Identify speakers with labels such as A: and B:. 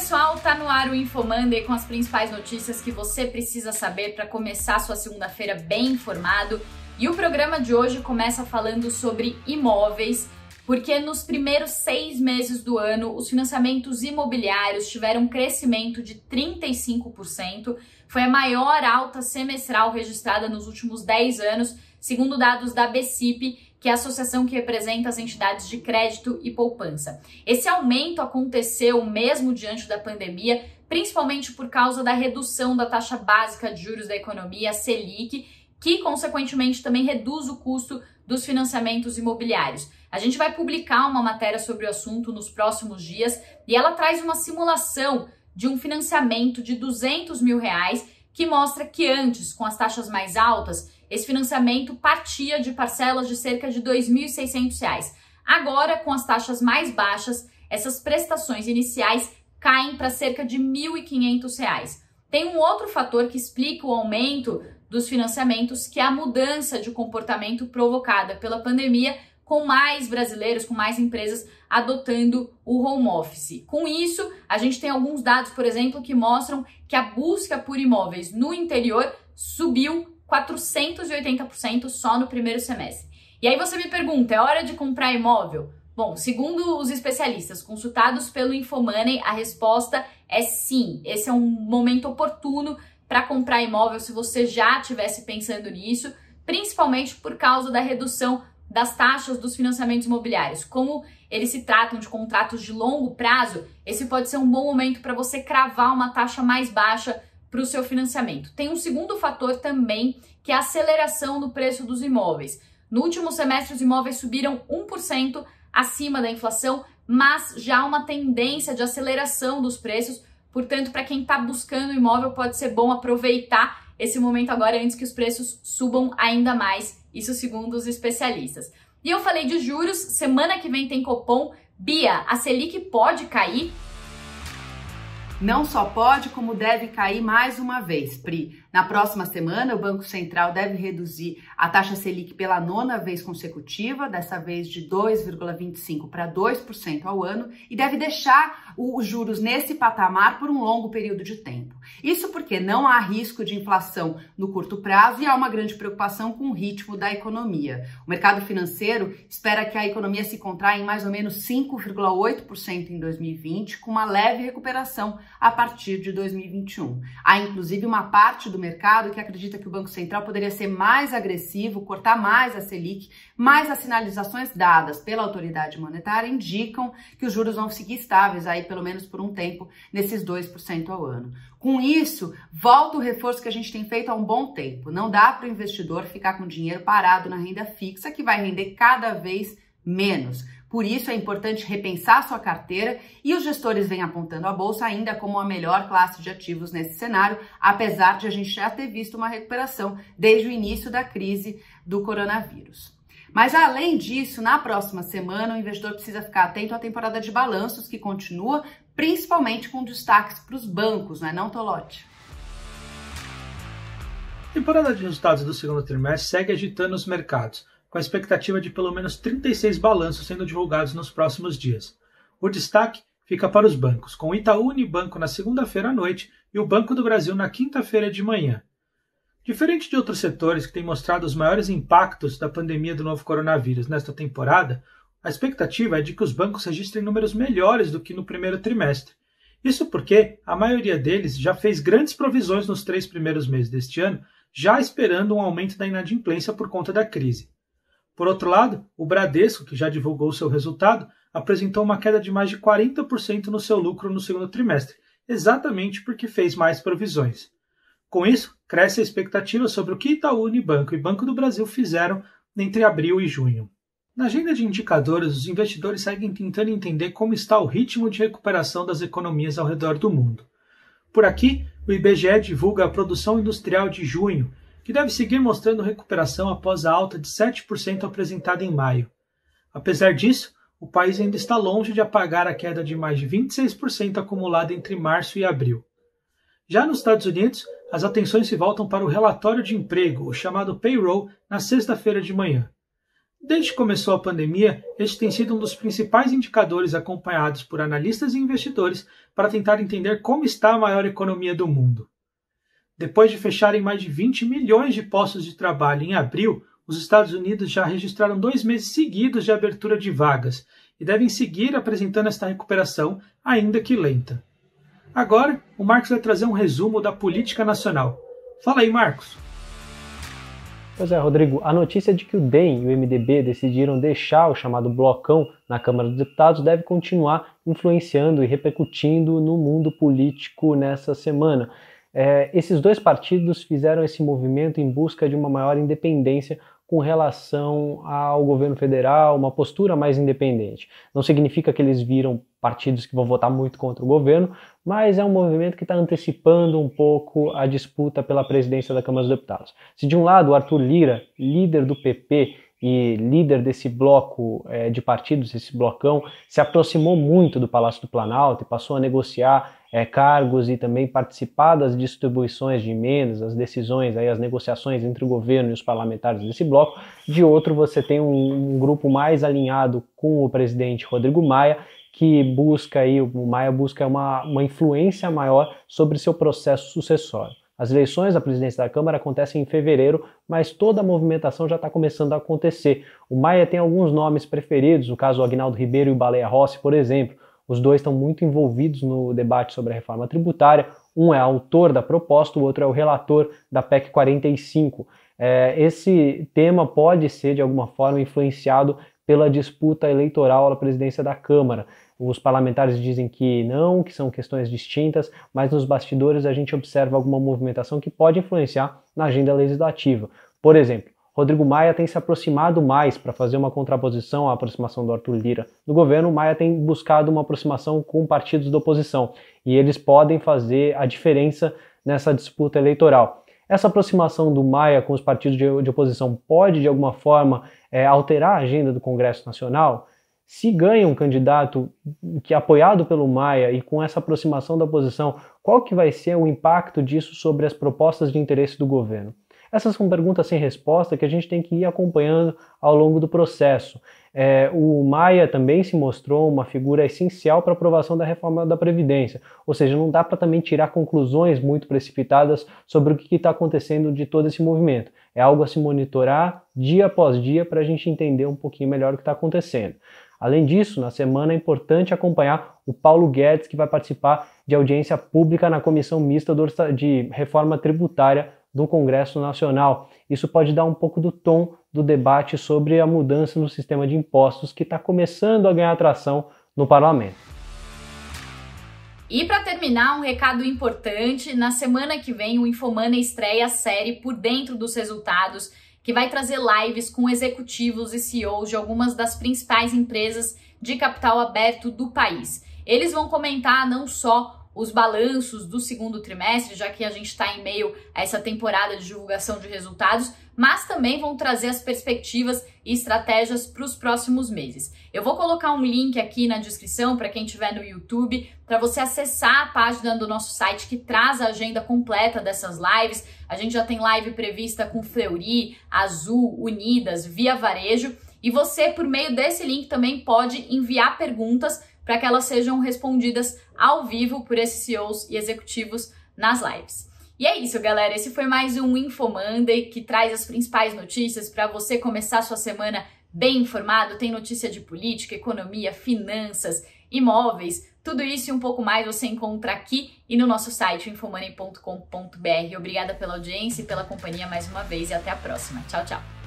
A: pessoal, tá no ar o InfoMonday com as principais notícias que você precisa saber para começar sua segunda-feira bem informado. E o programa de hoje começa falando sobre imóveis, porque nos primeiros 6 meses do ano os financiamentos imobiliários tiveram um crescimento de 35%. Foi a maior alta semestral registrada nos últimos 10 anos, segundo dados da BCIP, que é a associação que representa as entidades de crédito e poupança. Esse aumento aconteceu mesmo diante da pandemia, principalmente por causa da redução da taxa básica de juros da economia, a Selic, que consequentemente também reduz o custo dos financiamentos imobiliários. A gente vai publicar uma matéria sobre o assunto nos próximos dias e ela traz uma simulação de um financiamento de R$200 mil, que mostra que antes, com as taxas mais altas, esse financiamento partia de parcelas de cerca de R$2.600. Agora, com as taxas mais baixas, essas prestações iniciais caem para cerca de R$1.500. Tem um outro fator que explica o aumento dos financiamentos, que é a mudança de comportamento provocada pela pandemia, com mais brasileiros, com mais empresas adotando o home office. Com isso, a gente tem alguns dados, por exemplo, que mostram que a busca por imóveis no interior subiu 480% só no primeiro semestre. E aí você me pergunta, é hora de comprar imóvel? Bom, segundo os especialistas consultados pelo InfoMoney, a resposta é sim. Esse é um momento oportuno para comprar imóvel se você já estivesse pensando nisso, principalmente por causa da redução das taxas dos financiamentos imobiliários. Como eles se tratam de contratos de longo prazo, esse pode ser um bom momento para você cravar uma taxa mais baixa para o seu financiamento. Tem um segundo fator também, que é a aceleração do preço dos imóveis. No último semestre, os imóveis subiram 1% acima da inflação, mas já há uma tendência de aceleração dos preços. Portanto, para quem está buscando imóvel, pode ser bom aproveitar esse momento agora antes que os preços subam ainda mais, isso segundo os especialistas. E eu falei de juros, semana que vem tem Copom. Bia, a Selic pode cair?
B: Não só pode, como deve cair mais uma vez, Pri. Na próxima semana, o Banco Central deve reduzir a taxa Selic pela 9ª vez consecutiva, dessa vez de 2,25% para 2% ao ano, e deve deixar os juros nesse patamar por um longo período de tempo. Isso porque não há risco de inflação no curto prazo e há uma grande preocupação com o ritmo da economia. O mercado financeiro espera que a economia se contraia em mais ou menos 5,8% em 2020, com uma leve recuperação a partir de 2021. Há inclusive uma parte do mercado que acredita que o Banco Central poderia ser mais agressivo, cortar mais a Selic, mas as sinalizações dadas pela autoridade monetária indicam que os juros vão seguir estáveis aí pelo menos por um tempo nesses 2% ao ano. Com isso, volta o reforço que a gente tem feito há um bom tempo. Não dá para o investidor ficar com dinheiro parado na renda fixa, que vai render cada vez menos. Por isso é importante repensar sua carteira e os gestores vêm apontando a bolsa ainda como a melhor classe de ativos nesse cenário, apesar de a gente já ter visto uma recuperação desde o início da crise do coronavírus. Mas além disso, na próxima semana o investidor precisa ficar atento à temporada de balanços que continua, principalmente com destaques para os bancos, não é não, Tolotti?
C: A temporada de resultados do segundo trimestre segue agitando os mercados, com a expectativa de pelo menos 36 balanços sendo divulgados nos próximos dias. O destaque fica para os bancos, com o Itaú Unibanco na segunda-feira à noite e o Banco do Brasil na quinta-feira de manhã. Diferente de outros setores que têm mostrado os maiores impactos da pandemia do novo coronavírus nesta temporada, a expectativa é de que os bancos registrem números melhores do que no primeiro trimestre. Isso porque a maioria deles já fez grandes provisões nos 3 primeiros meses deste ano, já esperando um aumento da inadimplência por conta da crise. Por outro lado, o Bradesco, que já divulgou seu resultado, apresentou uma queda de mais de 40% no seu lucro no segundo trimestre, exatamente porque fez mais provisões. Com isso, cresce a expectativa sobre o que Itaú Unibanco e Banco do Brasil fizeram entre abril e junho. Na agenda de indicadores, os investidores seguem tentando entender como está o ritmo de recuperação das economias ao redor do mundo. Por aqui, o IBGE divulga a produção industrial de junho, que deve seguir mostrando recuperação após a alta de 7% apresentada em maio. Apesar disso, o país ainda está longe de apagar a queda de mais de 26% acumulada entre março e abril. Já nos Estados Unidos, as atenções se voltam para o relatório de emprego, o chamado payroll, na sexta-feira de manhã. Desde que começou a pandemia, este tem sido um dos principais indicadores acompanhados por analistas e investidores para tentar entender como está a maior economia do mundo. Depois de fecharem mais de 20 milhões de postos de trabalho em abril, os Estados Unidos já registraram 2 meses seguidos de abertura de vagas e devem seguir apresentando esta recuperação, ainda que lenta. Agora, o Marcos vai trazer um resumo da política nacional. Fala aí, Marcos!
D: Pois é, Rodrigo, a notícia de que o DEM e o MDB decidiram deixar o chamado blocão na Câmara dos Deputados deve continuar influenciando e repercutindo no mundo político nessa semana. Esses dois partidos fizeram esse movimento em busca de uma maior independência com relação ao governo federal, uma postura mais independente. Não significa que eles viram partidos que vão votar muito contra o governo, mas é um movimento que está antecipando um pouco a disputa pela presidência da Câmara dos Deputados. Se de um lado o Arthur Lira, líder do PP e líder desse bloco de partidos, esse blocão, se aproximou muito do Palácio do Planalto e passou a negociar cargos e também participar das distribuições de emendas, as decisões, as negociações entre o governo e os parlamentares desse bloco. De outro, você tem um grupo mais alinhado com o presidente Rodrigo Maia, que busca uma influência maior sobre seu processo sucessório. As eleições da presidência da Câmara acontecem em fevereiro, mas toda a movimentação já está começando a acontecer. O Maia tem alguns nomes preferidos, no caso o Aguinaldo Ribeiro e o Baleia Rossi, por exemplo. Os dois estão muito envolvidos no debate sobre a reforma tributária. Um é autor da proposta, o outro é o relator da PEC 45. Esse tema pode ser, de alguma forma, influenciado pela disputa eleitoral à presidência da Câmara. Os parlamentares dizem que não, que são questões distintas, mas nos bastidores a gente observa alguma movimentação que pode influenciar na agenda legislativa. Por exemplo, Rodrigo Maia tem se aproximado mais para fazer uma contraposição à aproximação do Arthur Lira no governo. O Maia tem buscado uma aproximação com partidos da oposição e eles podem fazer a diferença nessa disputa eleitoral. Essa aproximação do Maia com os partidos de oposição pode, de alguma forma, alterar a agenda do Congresso Nacional? Se ganha um candidato que é apoiado pelo Maia e com essa aproximação da oposição, qual que vai ser o impacto disso sobre as propostas de interesse do governo? Essas são perguntas sem resposta que a gente tem que ir acompanhando ao longo do processo. O Maia também se mostrou uma figura essencial para a aprovação da reforma da Previdência, ou seja, não dá para também tirar conclusões muito precipitadas sobre o que está acontecendo de todo esse movimento. É algo a se monitorar dia após dia para a gente entender um pouquinho melhor o que está acontecendo. Além disso, na semana é importante acompanhar o Paulo Guedes, que vai participar de audiência pública na Comissão Mista de Reforma Tributária do Congresso Nacional. Isso pode dar um pouco do tom do debate sobre a mudança no sistema de impostos que está começando a ganhar atração no parlamento.
A: E para terminar, um recado importante: na semana que vem o Infomoney estreia a série Por Dentro dos Resultados, que vai trazer lives com executivos e CEOs de algumas das principais empresas de capital aberto do país. Eles vão comentar não só os balanços do segundo trimestre, já que a gente está em meio a essa temporada de divulgação de resultados, mas também vão trazer as perspectivas e estratégias para os próximos meses. Eu vou colocar um link aqui na descrição para quem estiver no YouTube, para você acessar a página do nosso site que traz a agenda completa dessas lives. A gente já tem live prevista com Fleury, Azul, Unidas, Via Varejo, e você, por meio desse link, também pode enviar perguntas para que elas sejam respondidas ao vivo por esses CEOs e executivos nas lives. E é isso, galera. Esse foi mais um Infomonday, que traz as principais notícias para você começar sua semana bem informado. Tem notícia de política, economia, finanças, imóveis, tudo isso e um pouco mais você encontra aqui e no nosso site, infomoney.com.br. Obrigada pela audiência e pela companhia mais uma vez e até a próxima. Tchau, tchau.